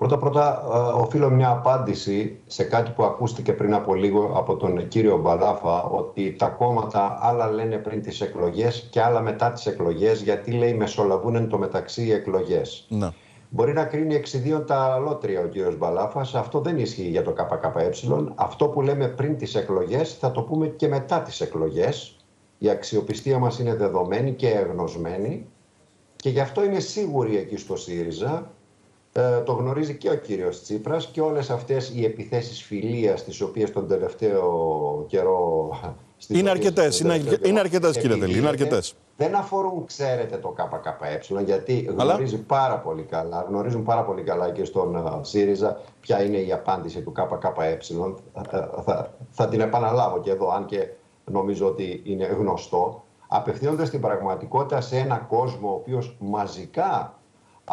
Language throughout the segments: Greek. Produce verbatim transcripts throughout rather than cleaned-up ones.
Πρώτα-πρώτα, οφείλω μια απάντηση σε κάτι που ακούστηκε πριν από λίγο από τον κύριο Μπαλάφα, ότι τα κόμματα άλλα λένε πριν τις εκλογές και άλλα μετά τις εκλογές, γιατί λέει μεσολαβούν εν τω μεταξύ οι εκλογές. Να. Μπορεί να κρίνει εξιδίων τα αλότρια ο κύριος Μπαλάφας, αυτό δεν ισχύει για το ΚΚΕ. Αυτό που λέμε πριν τις εκλογές θα το πούμε και μετά τις εκλογές. Η αξιοπιστία μας είναι δεδομένη και εγνωσμένη και γι' αυτό είναι σίγουροι εκεί στο ΣΥΡΙΖΑ. Ε, το γνωρίζει και ο κύριος Τσίπρας και όλες αυτές οι επιθέσεις φιλίας τις οποίες τον τελευταίο καιρό... Είναι αρκετές, είναι, είναι αρκετές κύριε Δελή, είναι αρκετές. Δεν αφορούν, ξέρετε, το ΚΚΕ, γιατί γνωρίζει Αλλά... πάρα πολύ καλά, γνωρίζουν πάρα πολύ καλά και στον uh, ΣΥΡΙΖΑ ποια είναι η απάντηση του ΚΚΕ. Θα, θα, θα την επαναλάβω και εδώ, αν και νομίζω ότι είναι γνωστό. Απευθύνονται στην πραγματικότητα σε ένα κόσμο ο οποίος μαζικά Α,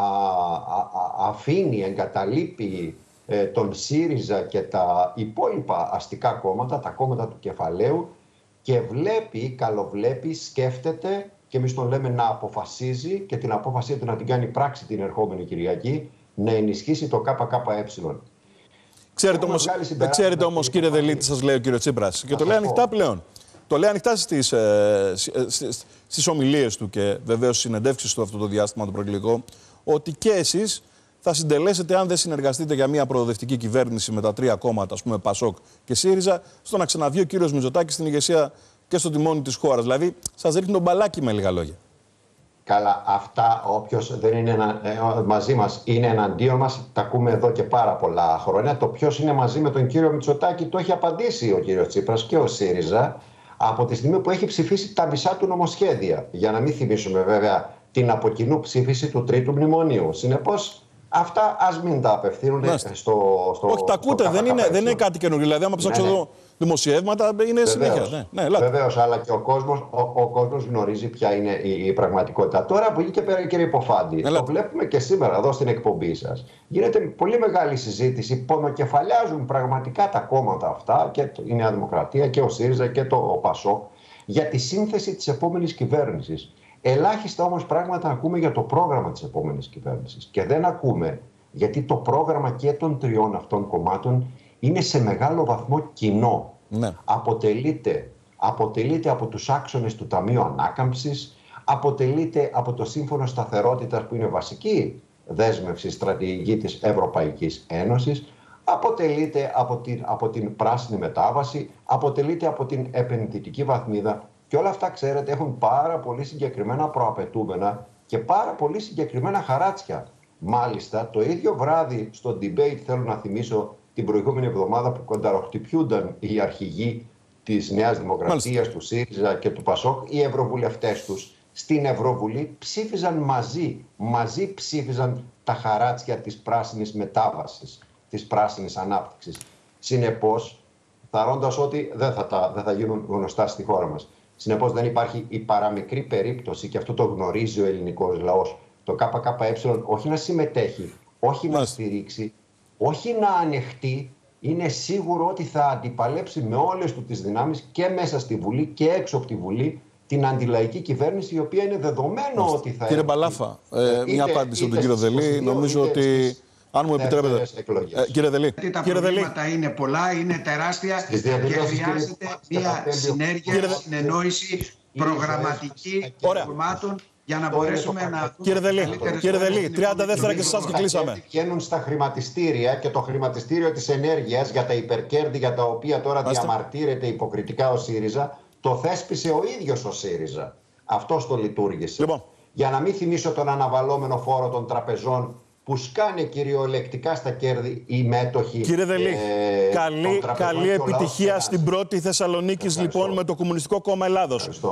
α, αφήνει, εγκαταλείπει ε, τον ΣΥΡΙΖΑ και τα υπόλοιπα αστικά κόμματα, τα κόμματα του κεφαλαίου και βλέπει, καλοβλέπει, σκέφτεται και εμείς τον λέμε να αποφασίζει και την απόφασή του να την κάνει πράξη την ερχόμενη Κυριακή, να ενισχύσει το ΚΚΕ. Ξέρετε όμως, ξέρετε όμως κύριε Δελή τι σας λέει ο κύριος Τσίπρας και το λέει ανοιχτά πλέον. Το λέει ανοιχτά στις, ε, στις, στις ομιλίες του και βεβαίως στις συνεντεύξεις του αυτό το διάστημα το προεκλογικό, ότι και εσείς θα συντελέσετε, αν δεν συνεργαστείτε για μια προοδευτική κυβέρνηση με τα τρία κόμματα, ας πούμε ΠΑΣΟΚ και ΣΥΡΙΖΑ, στο να ξαναβγεί ο κύριος Μητσοτάκης στην ηγεσία και στο τιμόνι της χώρας. Δηλαδή, σας ρίχνει τον μπαλάκι με λίγα λόγια. Καλά, αυτά όποιος δεν είναι ενα, ε, μαζί μας είναι εναντίον μας, τα ακούμε εδώ και πάρα πολλά χρόνια. Το ποιος είναι μαζί με τον κύριο Μητσοτάκη το έχει απαντήσει ο κύριος Τσίπρας και ο ΣΥΡΙΖΑ από τη στιγμή που έχει ψηφίσει τα μισά του νομοσχέδια. Για να μην θυμίσουμε βέβαια την από κοινού ψήφιση του τρίτου μνημονίου. Συνεπώς, αυτά ας μην τα απευθύνουν στο, στο. Όχι, τα ακούτε, δεν είναι, δεν είναι κάτι καινούργιο. Δηλαδή, άμα ψάξω ναι, ναι. εδώ δημοσιεύματα, είναι Βεβαίως. συνέχεια. Ναι, ναι, Βεβαίως, αλλά και ο κόσμος, ο, ο κόσμος γνωρίζει ποια είναι η, η πραγματικότητα. Τώρα, από εκεί και πέρα, κύριε Υποφάντη, το βλέπουμε και σήμερα εδώ στην εκπομπή σας. Γίνεται πολύ μεγάλη συζήτηση. Πονοκεφαλιάζουν πραγματικά τα κόμματα αυτά, και η Νέα Δημοκρατία και ο ΣΥΡΙΖΑ και το ΠΑΣΟΚ, για τη σύνθεση της επόμενης κυβέρνησης. Ελάχιστα όμως πράγματα ακούμε για το πρόγραμμα της επόμενης κυβέρνησης. Και δεν ακούμε γιατί το πρόγραμμα και των τριών αυτών κομμάτων είναι σε μεγάλο βαθμό κοινό. Ναι. Αποτελείται, αποτελείται από τους άξονες του Ταμείου Ανάκαμψης, αποτελείται από το Σύμφωνο Σταθερότητας που είναι βασική δέσμευση στρατηγική της Ευρωπαϊκής Ένωσης, αποτελείται από την, από την πράσινη μετάβαση, αποτελείται από την επενδυτική βαθμίδα. Και όλα αυτά, ξέρετε, έχουν πάρα πολύ συγκεκριμένα προαπαιτούμενα και πάρα πολύ συγκεκριμένα χαράτσια. Μάλιστα, το ίδιο βράδυ στο debate, θέλω να θυμίσω την προηγούμενη εβδομάδα που κονταροχτυπιούνταν οι αρχηγοί της Νέας Δημοκρατίας, Μάλιστα. του ΣΥΡΙΖΑ και του ΠΑΣΟΚ, οι ευρωβουλευτές τους στην Ευρωβουλή ψήφιζαν μαζί, μαζί ψήφιζαν τα χαράτσια της πράσινης μετάβασης, της πράσινης ανάπτυξης. Συνεπώς, θαρώντας ότι δεν θα, τα, δεν θα γίνουν γνωστά στη χώρα μας. Συνεπώς δεν υπάρχει η παραμικρή περίπτωση, και αυτό το γνωρίζει ο ελληνικός λαός, το ΚΚΕ όχι να συμμετέχει, όχι να στηρίξει, όχι να ανεχτεί, είναι σίγουρο ότι θα αντιπαλέψει με όλες του τις δυνάμεις και μέσα στη Βουλή και έξω από τη Βουλή την αντιλαϊκή κυβέρνηση, η οποία είναι δεδομένο Μάλιστα. ότι θα... Κύριε Μπαλάφα, ε, είτε, μια απάντηση από τον κύριο Δελή, νομίζω είτε, ότι... Στις... Αν μου επιτρέπετε, ε, κύριε Δελή. Γιατί τα κύριε προβλήματα Δελή. είναι πολλά, είναι τεράστια και χρειάζεται μια συνέργεια, κύριε... συνεννόηση προγραμματική κομμάτων για να μπορέσουμε να... Κύριε Δελή, κύριε Δελή, τριάντα δεύτερα και σε εσάς και κλείσαμε. Βγαίνουν στα χρηματιστήρια και το χρηματιστήριο της ενέργειας για τα υπερκέρδη για τα οποία τώρα Άστε. διαμαρτύρεται υποκριτικά ο ΣΥΡΙΖΑ, το θέσπισε ο ίδιος ο ΣΥΡΙΖΑ. Αυτός το λειτουργήσε. Λοιπόν. Για να μην θυμίσω τον αναβαλώμενο φόρο των τραπεζών που σκάνε κυριολεκτικά στα κέρδη οι μέτοχοι. Κύριε Δελή, ε, καλή, καλή επιτυχία στην πρώτη Θεσσαλονίκης λοιπόν με το Κομμουνιστικό Κόμμα Ελλάδος.